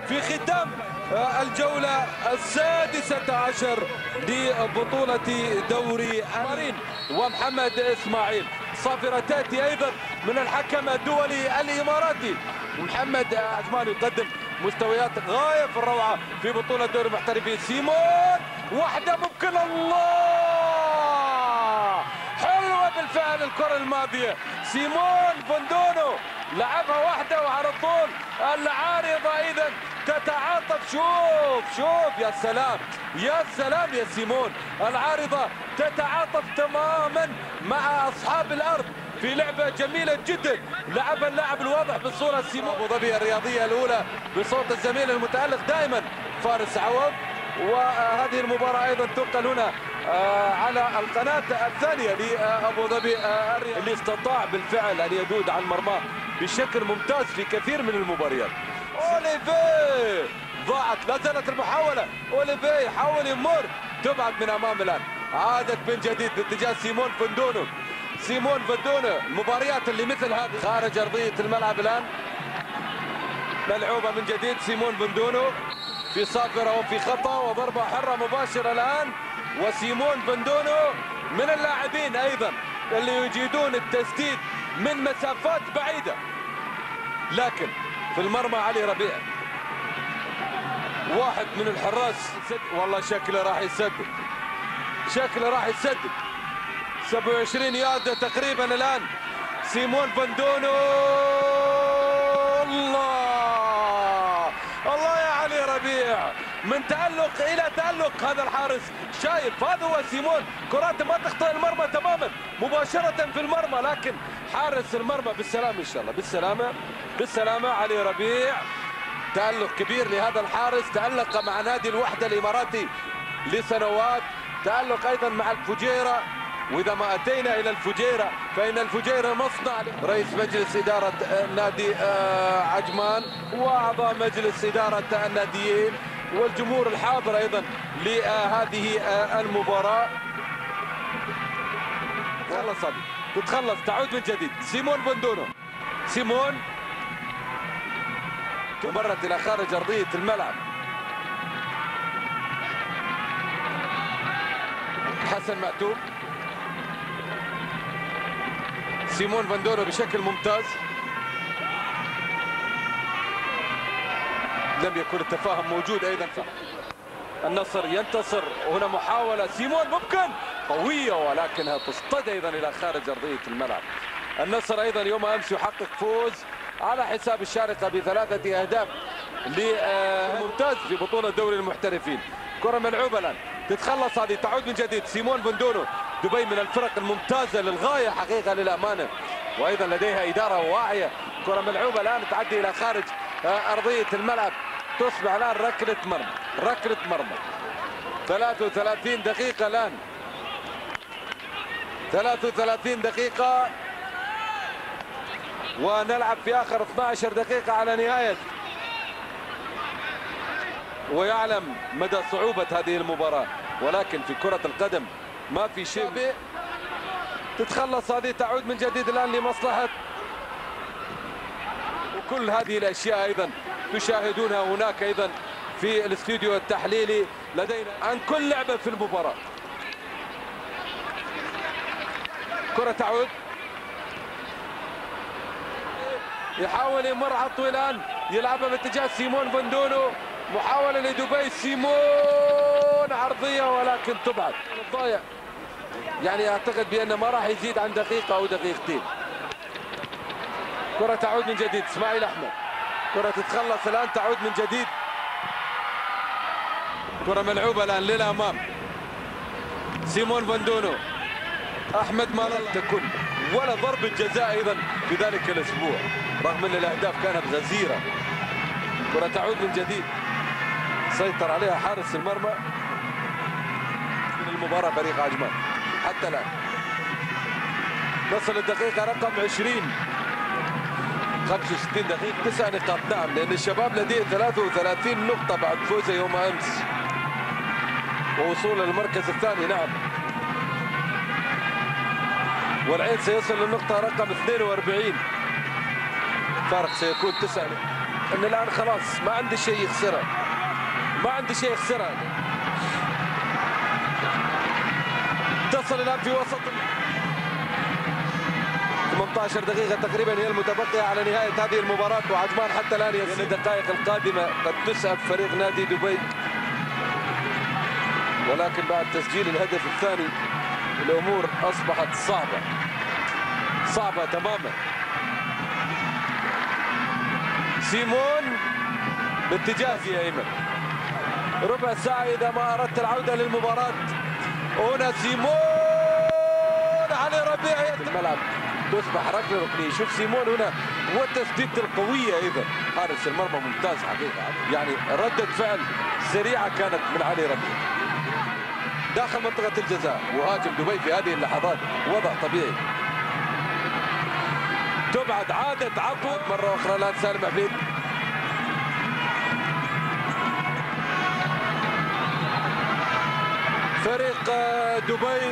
في ختام الجولة السادسة عشر لبطولة دوري المارين. ومحمد إسماعيل صافرة تأتي أيضا من الحكم الدولي الإماراتي. محمد عجمان يقدم مستويات غاية في الروعة في بطولة دوري المحترفين. سيمون واحدة ممكن، الله حلوة بالفعل الكرة الماضية. سيمون فندونو لعبها واحدة وعلى طول العارضة إذا تتعاطف. شوف يا سلام يا سلام يا سيمون، العارضة تتعاطف تماما مع أصحاب الأرض في لعبة جميلة جدا لعبها اللاعب الواضح بالصورة. سيمون أبو ظبي الرياضية الأولى بصوت الزميل المتألق دائما فارس عوض. وهذه المباراة أيضا تنقل هنا على القناة الثانية لأبو ظبي اللي استطاع بالفعل أن يدود عن مرماه بشكل ممتاز في كثير من المباريات. أوليفيه ضاعت، لا زالت المحاولة. أوليفيه يحاول يمر، تبعد من أمام الآن. عادت من جديد باتجاه سيمون فندونو. سيمون فندونو المباريات اللي مثل هذه خارج أرضية الملعب الآن ملعوبة من جديد. سيمون فندونو في صافرة وفي خطأ وضربة حرة مباشرة الآن. وسيمون فندونو من اللاعبين أيضا اللي يجيدون التسديد من مسافات بعيدة، لكن في المرمى علي ربيع واحد من الحراس. والله شكله راح يسدد، شكله راح يسدد. 27 ياردة تقريبا الآن سيمون فندونو. الله يا علي ربيع، من تألق إلى تألق هذا الحارس. شايف هذا هو سيمون، كراته ما تخطئ المرمى تماما مباشرة في المرمى، لكن حارس المرمى بالسلامة إن شاء الله. بالسلامة بالسلامة علي ربيع. تألق كبير لهذا الحارس، تألق مع نادي الوحدة الإماراتي لسنوات، تألق أيضا مع الفجيرة. وإذا ما أتينا إلى الفجيرة فإن الفجيرة مصنع رئيس مجلس إدارة نادي عجمان وأعضاء مجلس إدارة الناديين والجمهور الحاضر أيضا لهذه المباراة. خلص هذه تتخلص، تعود من جديد. سيمون فندونو، سيمون مرت إلى خارج أرضية الملعب. حسن مأتوب. سيمون فندونو بشكل ممتاز. لم يكن التفاهم موجود ايضا. النصر ينتصر، وهنا محاولة سيمون ممكن قوية ولكنها تصطاد ايضا الى خارج ارضية الملعب. النصر ايضا يوم امس يحقق فوز على حساب الشارقة ب3 أهداف لممتاز في بطولة دوري المحترفين. كرة ملعوبة الان تتخلص، هذه تعود من جديد. سيمون فندونو دبي من الفرق الممتازة للغاية حقيقة للأمانة، وأيضا لديها إدارة واعية. كرة ملعوبة الآن تعدي إلى خارج أرضية الملعب، تصبح الآن ركلة مرمى. ركلة مرمى 33 دقيقة الآن، 33 دقيقة ونلعب في آخر 12 دقيقة على نهاية. ويعلم مدى صعوبة هذه المباراة، ولكن في كرة القدم ما في شيء. تتخلص هذه، تعود من جديد الآن لمصلحة. وكل هذه الأشياء أيضا تشاهدونها هناك أيضا في الاستوديو التحليلي لدينا عن كل لعبة في المباراة. كرة تعود، يحاول يمر على الطويلان، يلعبها باتجاه سيمون فندونو. محاولة لدبي، سيمون عرضية ولكن تبعد. الضايع يعني اعتقد بأنه ما راح يزيد عن دقيقة أو دقيقتين. كرة تعود من جديد، اسماعيل أحمد. كرة تتخلص الآن، تعود من جديد. كرة ملعوبة الآن للأمام. سيمون فندونو، أحمد ما تكون ولا ضربة جزاء أيضا في ذلك الأسبوع رغم أن الأهداف كانت غزيرة. كرة تعود من جديد، سيطر عليها حارس المرمى من المباراة فريق عجمان حتى الآن. نصل الدقيقة رقم 20، 65 دقيقة 9 نقاط. نعم، لأن الشباب لديه 33 نقطة بعد فوزه يوم أمس ووصوله للمركز الثاني. نعم، والعين سيصل للنقطة رقم 42، فارق سيكون 9. ان الان خلاص ما عنده شيء يخسره، ما عنده شيء يخسره. تصل الان في وسط 18 دقيقة تقريبا هي المتبقية على نهاية هذه المباراة، وعجمان حتى الآن في الدقائق القادمة قد تسعف فريق نادي دبي، ولكن بعد تسجيل الهدف الثاني الأمور أصبحت صعبة تماما. سيمون باتجاه يا أيمن، ربع ساعة إذا ما أردت العودة للمباراة. هنا سيمون علي ربيع الملعب تصبح ركله ركنيه. شوف سيمون هنا والتسديدة القوية، ايضا حارس المرمى ممتاز حقيقة، يعني ردة فعل سريعة كانت من علي ربيع داخل منطقة الجزاء. وهاجم دبي في هذه اللحظات وضع طبيعي. تبعد عادت عفو مرة أخرى الآن سالم عبيد. فريق دبي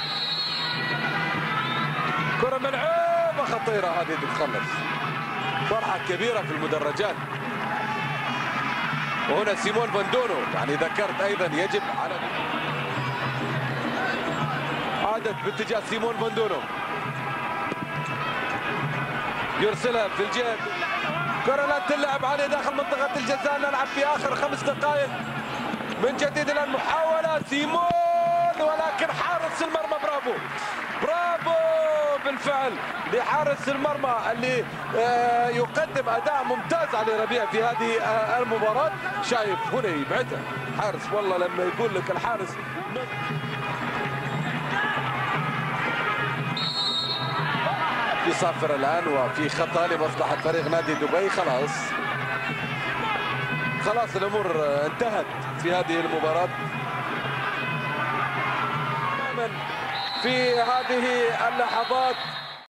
كرة ملعوبة خطيرة، هذه تتخلص. فرحة كبيرة في المدرجات. وهنا سيمون فاندونو، يعني ذكرت أيضا يجب على عادت باتجاه سيمون فاندونو، يرسلها في الجهة. كرة لا تلعب عليه داخل منطقة الجزاء. نلعب في آخر 5 دقائق من جديد. الآن محاولة سيمون، ولكن حارس المرمى برافو بالفعل لحارس المرمى اللي يقدم اداء ممتاز علي ربيع في هذه المباراه. شايف هنا يبعدها حارس، والله لما يقول لك الحارس يصفر الان وفي خطا لمصلحه فريق نادي دبي. خلاص الامور انتهت في هذه المباراه. في هذه اللحظات